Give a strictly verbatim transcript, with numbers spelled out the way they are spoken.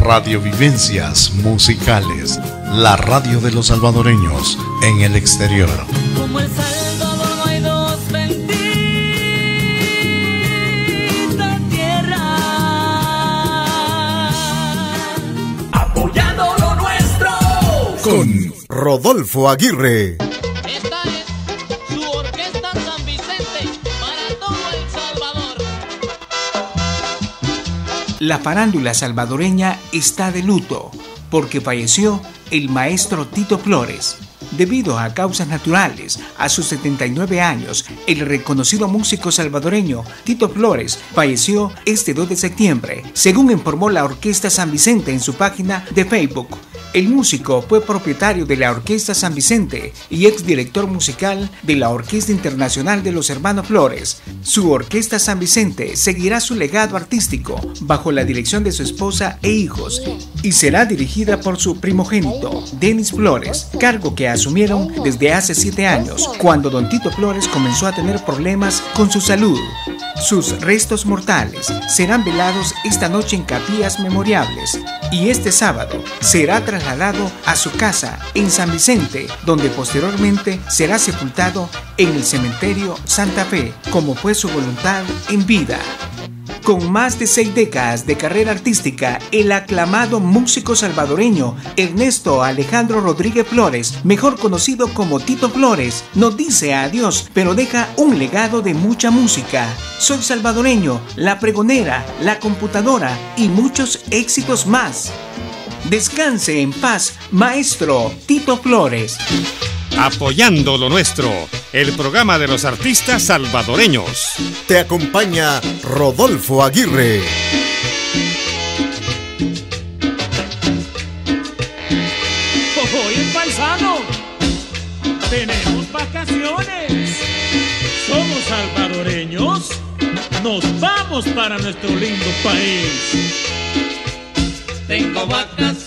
Radiovivencias musicales, la radio de los salvadoreños en el exterior. Como El Salvador no hay dos bendita tierra, apoyando lo nuestro con Rodolfo Aguirre. Esta es su orquesta San Vicente para todo El Salvador. La farándula salvadoreña está de luto porque falleció el maestro Tito Flores. Debido a causas naturales, a sus setenta y nueve años, el reconocido músico salvadoreño Tito Flores falleció este dos de septiembre, según informó la Orquesta San Vicente en su página de Facebook. El músico fue propietario de la Orquesta San Vicente y exdirector musical de la Orquesta Internacional de los Hermanos Flores. Su Orquesta San Vicente seguirá su legado artístico bajo la dirección de su esposa e hijos y será dirigida por su primogénito, Denis Flores, cargo que asumieron desde hace siete años, cuando don Tito Flores comenzó a tener problemas con su salud. Sus restos mortales serán velados esta noche en capillas memorables y este sábado será trasladado a su casa en San Vicente, donde posteriormente será sepultado en el cementerio Santa Fe, como fue su voluntad en vida. Con más de seis décadas de carrera artística, el aclamado músico salvadoreño Ernesto Alejandro Rodríguez Flores, mejor conocido como Tito Flores, nos dice adiós, pero deja un legado de mucha música. Soy salvadoreño, La Pregonera, La Computadora y muchos éxitos más. Descanse en paz, maestro Tito Flores. Apoyando lo nuestro, el programa de los artistas salvadoreños. Te acompaña Rodolfo Aguirre. Oye, paisano, tenemos vacaciones. Somos salvadoreños. Nos vamos para nuestro lindo país. Tengo vacaciones